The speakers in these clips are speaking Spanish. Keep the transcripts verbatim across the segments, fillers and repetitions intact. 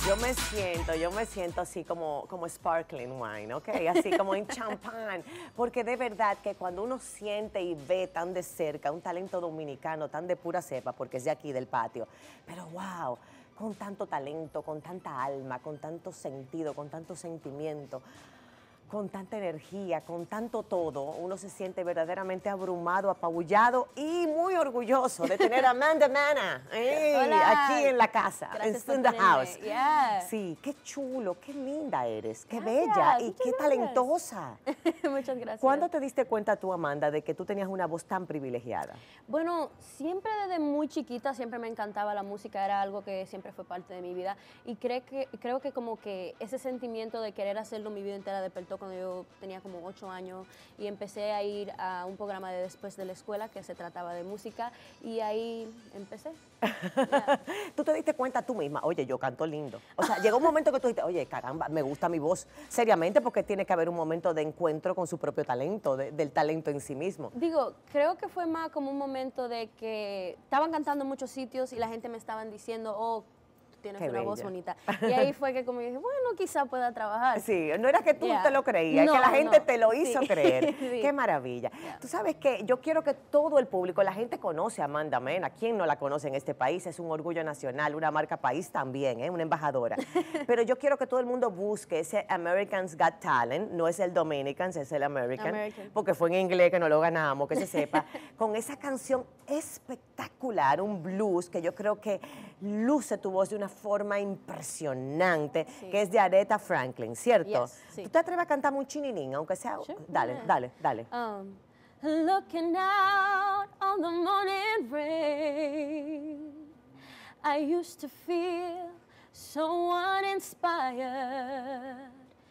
Yo me siento, yo me siento así como, como sparkling wine, ¿ok? Así como en champán, porque de verdad que cuando uno siente y ve tan de cerca un talento dominicano, tan de pura cepa, porque es de aquí del patio, pero wow, con tanto talento, con tanta alma, con tanto sentido, con tanto sentimiento, con tanta energía, con tanto todo, uno se siente verdaderamente abrumado, apabullado y muy orgulloso de tener a Amanda Mana eh, Hola. aquí en la casa, Gracias en por the tenerme. house. Yeah. Sí, qué chulo, qué linda eres, qué Gracias, bella y muchas qué gracias. talentosa. Muchas gracias. ¿Cuándo te diste cuenta tú, Amanda, de que tú tenías una voz tan privilegiada? Bueno, siempre desde muy chiquita siempre me encantaba la música, era algo que siempre fue parte de mi vida y creo que, creo que como que ese sentimiento de querer hacerlo mi vida entera despertó cuando yo tenía como ocho años y empecé a ir a un programa de después de la escuela que se trataba de música y ahí empecé. Yeah. Tú te diste cuenta tú misma, oye, yo canto lindo. O sea, llegó un momento que tú dijiste, oye, caramba, me gusta mi voz. Seriamente, porque tiene que haber un momento de encuentro con su propio talento, de, del talento en sí mismo. Digo, creo que fue más como un momento de que estaban cantando en muchos sitios y la gente me estaban diciendo, oh, tienes Qué una bella. voz bonita. Y ahí fue que como dije, bueno, quizá pueda trabajar. Sí, no era que tú Yeah. te lo creías, No, es que la gente no. te lo hizo Sí. creer. Sí. Qué maravilla. Yeah. Tú sabes que yo quiero que todo el público, la gente conoce a Amanda Mena. ¿Quién no la conoce en este país? Es un orgullo nacional, una marca país también, ¿eh? Una embajadora. Pero yo quiero que todo el mundo busque ese American's Got Talent, no es el Dominicans, es el American, American. porque fue en inglés que no lo ganamos, que se sepa, con esa canción espectacular, un blues que yo creo que luce tu voz de una forma impresionante, Sí. que es de Aretha Franklin, ¿cierto? Yes, sí. ¿Tú te atreves a cantar muy chininín, aunque sea? Sure. Dale, Yeah. dale, dale. Um, looking out on the morning rain, I used to feel so uninspired.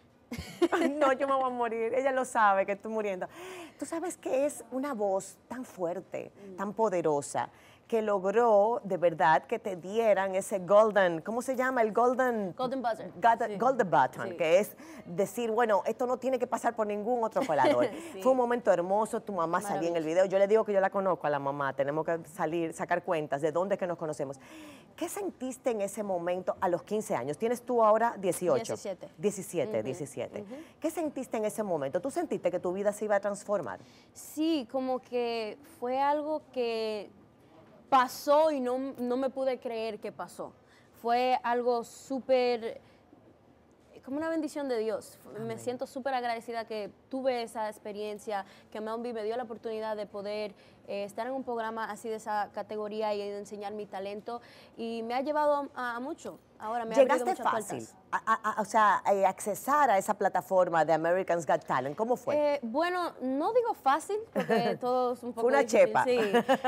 No, yo me voy a morir. Ella lo sabe que estoy muriendo. Tú sabes que es una voz tan fuerte, tan poderosa, que logró de verdad que te dieran ese golden, ¿cómo se llama? El golden... Golden buzzer. Golden, Sí. golden button, Sí. que es decir, bueno, esto no tiene que pasar por ningún otro colador. Sí. Fue un momento hermoso, tu mamá salía en el video. Yo le digo que yo la conozco a la mamá, tenemos que salir, sacar cuentas de dónde es que nos conocemos. ¿Qué sentiste en ese momento a los quince años? ¿Tienes tú ahora dieciocho? diecisiete. diecisiete, Ujú, diecisiete. ujú. ¿Qué sentiste en ese momento? ¿Tú sentiste que tu vida se iba a transformar? Sí, como que fue algo que pasó y no, no me pude creer que pasó. Fue algo súper, como una bendición de Dios. Amén. Me siento súper agradecida que tuve esa experiencia, que Melby me dio la oportunidad de poder eh, estar en un programa así de esa categoría y de enseñar mi talento y me ha llevado a, a mucho. Ahora me ha abrido ¿Llegaste muchas fácil? puertas. A, a- a- o sea, a accesar a esa plataforma de American's Got Talent. ¿Cómo fue? Eh, bueno, no digo fácil, porque todo es un poco Fue una difícil, chepa. sí.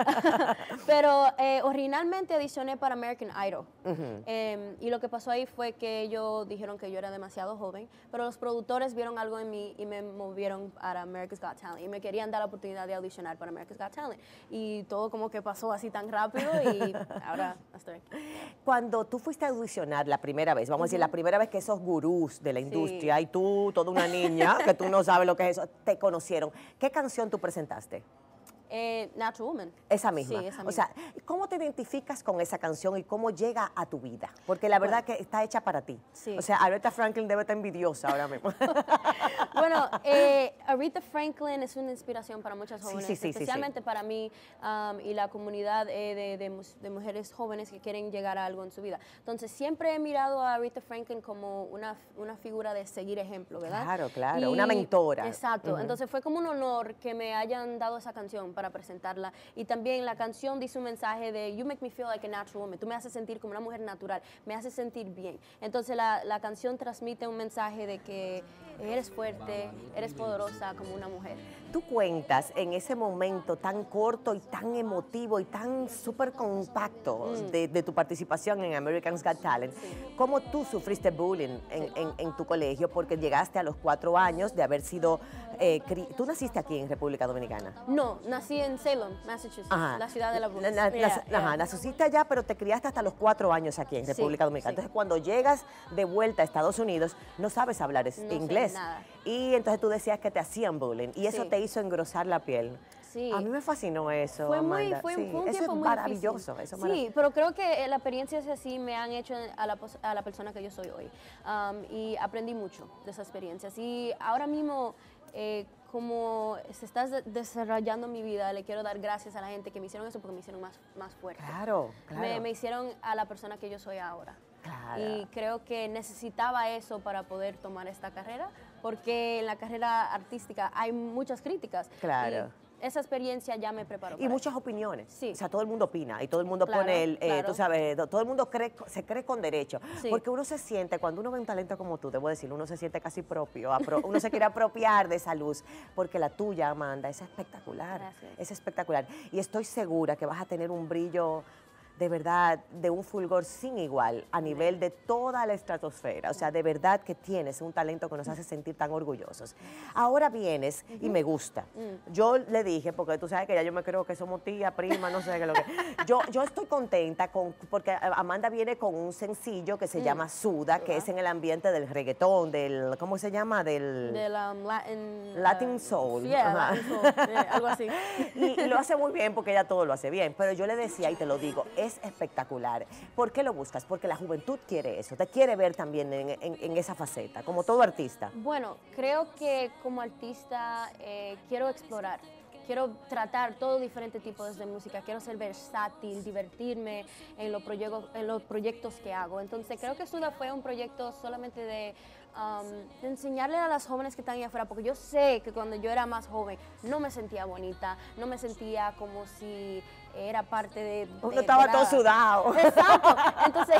Pero eh, originalmente audicioné para American Idol. Ujú. Eh, y lo que pasó ahí fue que ellos dijeron que yo era demasiado joven, pero los productores vieron algo en mí y me movieron para America's Got Talent. Y me querían dar la oportunidad de audicionar para America's Got Talent. Y todo como que pasó así tan rápido y ahora estoy aquí. Cuando tú fuiste a audicionar la primera vez, vamos a decir, la primera vez que esos gurús de la Sí. industria y tú, toda una niña, que tú no sabes lo que es eso, te conocieron, ¿qué canción tú presentaste? Eh, Natural Woman. Esa misma. Sí, esa O misma. sea, ¿cómo te identificas con esa canción y cómo llega a tu vida? Porque la verdad que está hecha para ti. Sí. O sea, Aretha Franklin debe estar envidiosa ahora mismo. Bueno, eh, Aretha Franklin es una inspiración para muchas Sí, jóvenes, sí, sí, sí, especialmente para mí um, y la comunidad eh, de, de mus- de mujeres jóvenes que quieren llegar a algo en su vida. Entonces, siempre he mirado a Aretha Franklin como una, una figura de seguir ejemplo, ¿verdad? Claro, claro, una mentora. Exacto. Ujú. Entonces, fue como un honor que me hayan dado esa canción para presentarla. Y también la canción dice un mensaje de You make me feel like a natural woman. Tú me haces sentir como una mujer natural, me haces sentir bien. Entonces, la, la canción transmite un mensaje de que eres fuerte, eres poderosa como una mujer. Tú cuentas en ese momento tan corto y tan emotivo y tan súper compacto Mm. de, de tu participación en American's Got Talent, cómo tú sufriste bullying en, en- en tu colegio porque llegaste a los cuatro años de haber sido... eh, cri- ¿Tú naciste aquí en República Dominicana? No, nací en Salem, Massachusetts, Ajá. la ciudad de la Na- na- Yeah, nas- yeah. Ajá, naciste allá, pero te criaste hasta los cuatro años aquí en Sí, República Dominicana. sí. Entonces, cuando llegas de vuelta a Estados Unidos, no sabes hablar es- No sé inglés. nada. Y entonces tú decías que te hacían bullying y eso Sí. te hizo engrosar la piel. sí. A mí me fascinó eso, Fue muy, Amanda. fue, Sí, fue un eso tiempo es muy maravilloso. difícil. Eso es Sí, marav- pero creo que las experiencias así me han hecho a la, pos- a la persona que yo soy hoy. Um, y aprendí mucho de esas experiencias. Y ahora mismo, eh, como se está de- desarrollando mi vida, le quiero dar gracias a la gente que me hicieron eso porque me hicieron más, más fuerte. Claro, claro. Me, me hicieron a la persona que yo soy ahora. Claro. Y creo que necesitaba eso para poder tomar esta carrera, porque en la carrera artística hay muchas críticas. Claro. Y esa experiencia ya me preparó. Y para muchas eso. opiniones. Sí. O sea, todo el mundo opina y todo el mundo Claro, pone el, eh, claro. tú sabes, do- todo el mundo cree, se cree con derecho. Sí. Porque uno se siente, cuando uno ve un talento como tú, debo decirlo, uno se siente casi propio, apro- uno se quiere apropiar de esa luz, porque la tuya, Amanda, es espectacular. Gracias. Es espectacular. Y estoy segura que vas a tener un brillo de verdad, de un fulgor sin igual a nivel de toda la estratosfera. O sea, de verdad que tienes un talento que nos hace sentir tan orgullosos. Ahora vienes y me gusta. Yo le dije, porque tú sabes que ya yo me creo que somos tía, prima, no sé qué es lo que... Yo, yo estoy contenta con, porque Amanda viene con un sencillo que se llama Suda, que es en el ambiente del reggaetón, del, ¿cómo se llama? Del... Del um, Latin... Latin uh, Soul. Yeah, Ajá. Latin Soul, yeah, algo así. Y, y lo hace muy bien porque ella todo lo hace bien. Pero yo le decía, y te lo digo, es espectacular. ¿Por qué lo buscas? Porque la juventud quiere eso, te quiere ver también en, en- en esa faceta, como todo artista. Bueno, creo que como artista eh, quiero explorar. Quiero tratar todo diferente tipos de música, quiero ser versátil, divertirme en los, proyectos, en los proyectos que hago. Entonces creo que Suda fue un proyecto solamente de, um, de enseñarle a las jóvenes que están ahí afuera, porque yo sé que cuando yo era más joven no me sentía bonita, no me sentía como si era parte de... de- Uno estaba de todo la- sudado. Exacto. Entonces,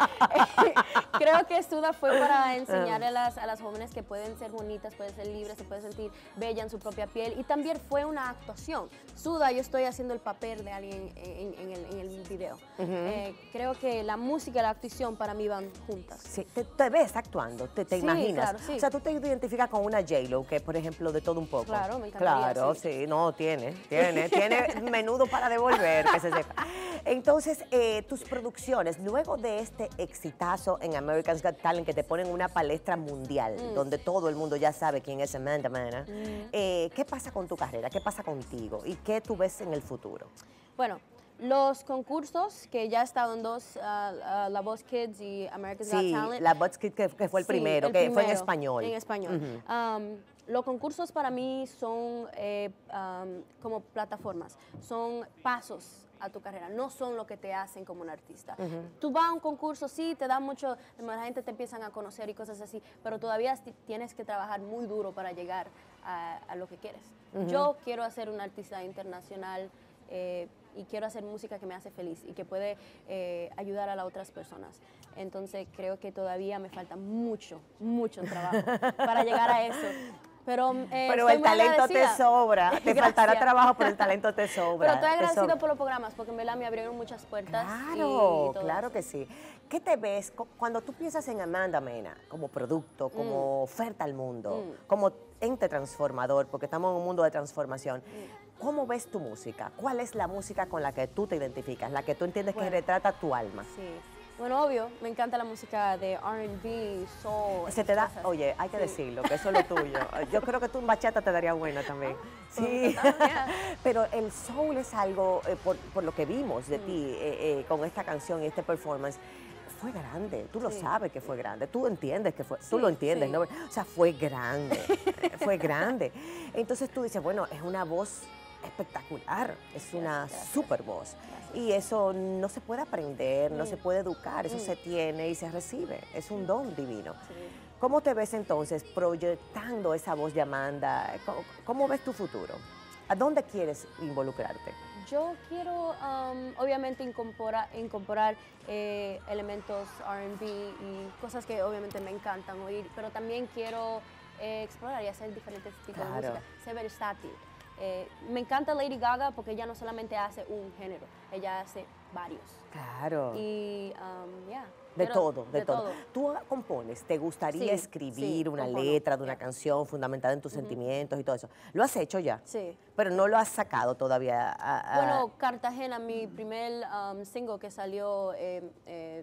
creo que Suda fue para enseñarle a las, a las jóvenes que pueden ser bonitas, pueden ser libres, se pueden sentir bellas en su propia piel. Y también fue una actuación. Suda, yo estoy haciendo el papel de alguien en, en el, en el video. Eh, creo que la música y la actuación para mí van juntas. Sí, te, te ves actuando, te, te Sí, imaginas. claro, sí. O sea, tú te identificas con una J-Lo, que por ejemplo, de todo un poco. Claro, me encantaría, Claro, sí. sí, no, tiene, tiene, tiene menudo para devolver, que se sepa. Entonces, eh, tus producciones, luego de este exitazo en American's Got Talent, que te ponen una palestra mundial, Mm. donde todo el mundo ya sabe quién es Amanda Mena, eh, ¿qué pasa con tu carrera? ¿Qué pasa contigo? ¿Y qué tú ves en el futuro? Bueno, los concursos, que ya he estado en dos, ah, ah, La Voz Kids y America's Sí, Got Talent. la BuzzFeed que, que fue el Sí, primero, el que fue en primero, español. En español. Um, los concursos para mí son eh, um, como plataformas, son pasos a tu carrera, no son lo que te hacen como un artista. Tú vas a un concurso, sí, te da mucho, la gente te empiezan a conocer y cosas así, pero todavía ti- tienes que trabajar muy duro para llegar a, a lo que quieres. Yo quiero ser una artista internacional eh, y quiero hacer música que me hace feliz y que puede eh, ayudar a las otras personas. Entonces creo que todavía me falta mucho, mucho trabajo para llegar a eso. Pero, eh, Pero estoy el muy talento te agradecida. sobra, te faltará Gracias. trabajo, pero el talento te sobra. Pero estoy te agradecida sobra. por los programas, porque en verdad me abrieron muchas puertas. y- Claro, y todo claro eso. que sí. ¿Qué te ves cu- cuando tú piensas en Amanda Mena como producto, como oferta al mundo, como ente transformador, porque estamos en un mundo de transformación? ¿Cómo ves tu música? ¿Cuál es la música con la que tú te identificas, la que tú entiendes Bueno. que retrata tu alma? Sí. Bueno, obvio, me encanta la música de R and B, soul. Se esas te da, cosas. oye, hay que Sí. decirlo, que eso es lo tuyo. Yo creo que tú en bachata te daría buena también. Sí, Yeah. pero el soul es algo, eh, por, por lo que vimos Mm. de ti eh, eh, con esta canción y este performance, fue grande, tú lo Sí. sabes que fue grande, tú entiendes que fue, tú Sí, lo entiendes, sí. ¿no? O sea, fue grande, fue grande. Entonces tú dices, bueno, es una voz espectacular, es una gracias. super voz. Gracias. Y eso no se puede aprender, no Mm. se puede educar, eso Mm. se tiene y se recibe, es un don divino. Sí. ¿Cómo te ves entonces proyectando esa voz de Amanda? ¿Cómo, cómo ves tu futuro? ¿A dónde quieres involucrarte? Yo quiero, um, obviamente, incorpora- incorporar eh, elementos R and B y cosas que obviamente me encantan oír, pero también quiero eh, explorar y hacer diferentes tipos Claro. de música, ser versátil. Eh, me encanta Lady Gaga porque ella no solamente hace un género, ella hace varios. Claro. Y, um, yeah, De quiero- todo, de, todo. ¿Tú compones? ¿Te gustaría Sí, escribir sí, una compongo, letra de una ya. canción fundamentada en tus sentimientos y todo eso? ¿Lo has hecho ya? Sí. Pero no lo has sacado todavía. a- a- Bueno, Cartagena, mi primer um, single que salió eh, eh,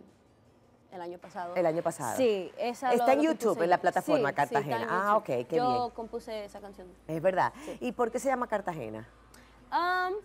el año pasado. El año pasado. Sí, esa Está lo- en lo que YouTube, puse en la yo. plataforma Sí, Cartagena. sí, está en Ah, YouTube. ok, qué Yo bien. compuse esa canción. Es verdad. Sí. ¿Y por qué se llama Cartagena? Um,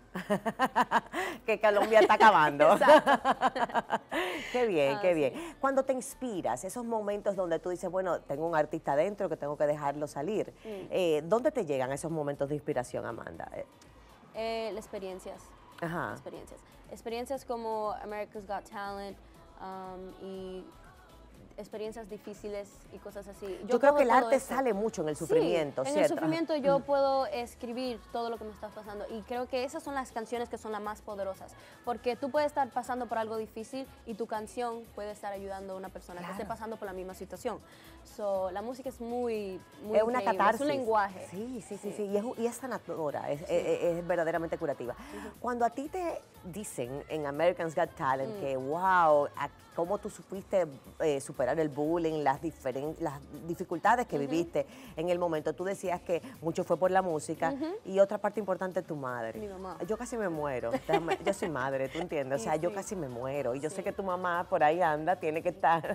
que Colombia está acabando. Exacto. Qué bien, Ah, qué sí. bien. Cuando te inspiras, esos momentos donde tú dices, bueno, tengo un artista adentro que tengo que dejarlo salir, Mm. eh, ¿dónde te llegan esos momentos de inspiración, Amanda? Eh, Eh, las experiencias. Ajá. Experiencias. Experiencias como America's Got Talent um, y experiencias difíciles y cosas así. Yo, creo cojo que el todo arte eso. sale mucho en el Sí, sufrimiento, en el ¿cierto? sufrimiento yo puedo escribir todo lo que me está pasando y creo que esas son las canciones que son las más poderosas, porque tú puedes estar pasando por algo difícil y tu canción puede estar ayudando a una persona Claro. que esté pasando por la misma situación. So, la música es muy, muy Es una increíble, catarsis. es un lenguaje. Sí, sí, sí, Sí. sí. Y, es, y es sanadora, es, es- es verdaderamente curativa. Cuando a ti te dicen en American's Got Talent Mm. que, wow, a- cómo tú supiste eh, superar el bullying, las, diferen- las dificultades que viviste en el momento, tú decías que mucho fue por la música y otra parte importante, tu madre. Mi mamá. Yo casi me muero. Déjame- yo soy madre, ¿tú entiendes? O sea, Sí, yo sí. casi me muero. Y yo sé Sí. que tu mamá por ahí anda, tiene que estar.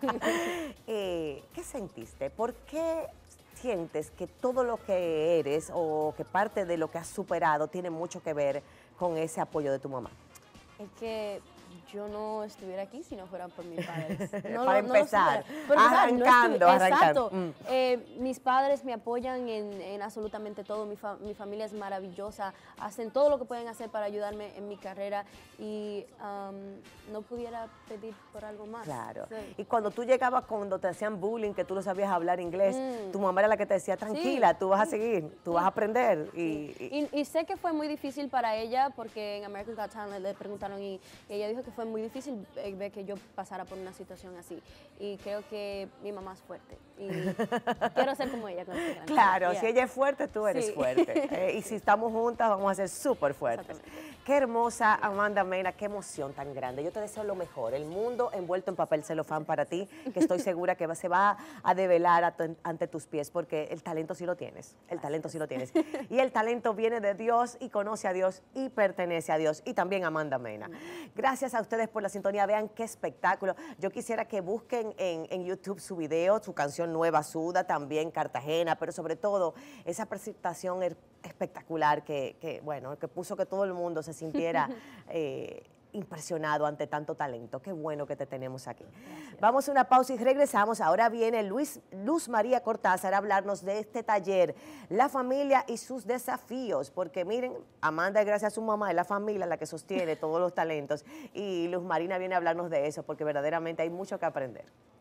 Eh, ¿Qué sentiste? ¿Por qué sientes que todo lo que eres o que parte de lo que has superado tiene mucho que ver con ese apoyo de tu mamá? Es que yo no estuviera aquí si no fuera por mis padres. No Para lo- no lo empezar, estuviera. Para empezar, no arrancando, estu- arrancando. Exacto. Mm. Eh, mis padres me apoyan en, en absolutamente todo. Mi, fa- mi familia es maravillosa. Hacen todo lo que pueden hacer para ayudarme en mi carrera y um, no pudiera pedir por algo más. Claro. Sí. Y cuando tú llegabas, cuando te hacían bullying, que tú no sabías hablar inglés, Mm. tu mamá era la que te decía, tranquila, tú vas a seguir, tú vas a aprender. Y, y- Y, y sé que fue muy difícil para ella porque en American Got Talent le preguntaron y, y ella dijo que fue muy difícil eh, ver que yo pasara por una situación así. Y creo que mi mamá es fuerte y quiero ser como ella. cuando esté grande. Claro, Yeah. si ella es fuerte, tú eres Sí. fuerte. Eh, y si estamos juntas, vamos a ser súper fuertes. Exactamente. Qué hermosa, Amanda Mena, qué emoción tan grande. Yo te deseo lo mejor. El mundo envuelto en papel celofán para ti, que estoy segura que va- se va a develar a tu- ante tus pies, porque el talento sí lo tienes. El talento sí lo tienes. Y el talento viene de Dios y conoce a Dios y pertenece a Dios. Y también a Amanda Mena. Gracias a ustedes por la sintonía. Vean qué espectáculo. Yo quisiera que busquen en, en YouTube su video, su canción nueva, Suda, también Cartagena, pero sobre todo esa presentación er- espectacular que, que, bueno, que puso que todo el mundo se sintiera eh, impresionado ante tanto talento. Qué bueno que te tenemos aquí. Vamos a una pausa y regresamos. Ahora viene Luis, Luz María Cortázar a hablarnos de este taller, la familia y sus desafíos, porque miren, Amanda, gracias a su mamá, es la familia la que sostiene todos los talentos, y Luz Marina viene a hablarnos de eso, porque verdaderamente hay mucho que aprender.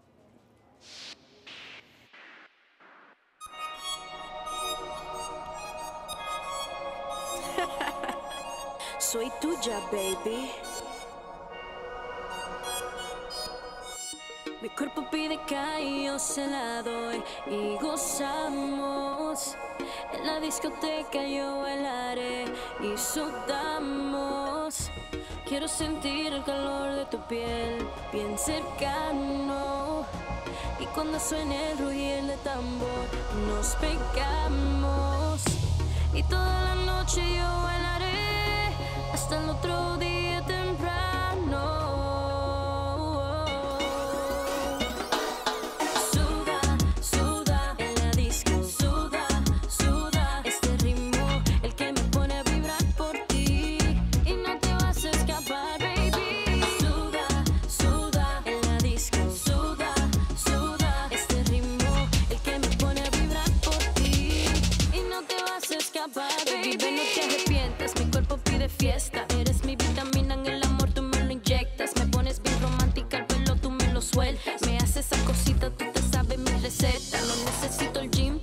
Soy tuya, baby. Mi cuerpo pide que yo se la doy y gozamos. En la discoteca yo bailaré y sudamos. Quiero sentir el calor de tu piel bien cercano. Y cuando suene el rugir de tambor nos pegamos. Y toda la noche yo bailaré hasta el otro día temprano. Suda, suda en la disco. Suda, suda este ritmo, el que me pone a vibrar por ti. Y no te vas a escapar, baby. Suda, suda en la disco. Suda, suda este ritmo, el que me pone a vibrar por ti. Y no te vas a escapar, baby. Ven, no te arrepientas, mi cuerpo pide fiesta. Eres mi vitamina en el amor, tú me lo inyectas. Me pones bien romántica, el pelo tú me lo sueltas. Me haces esa cosita, tú te sabes mi receta. No necesito el gym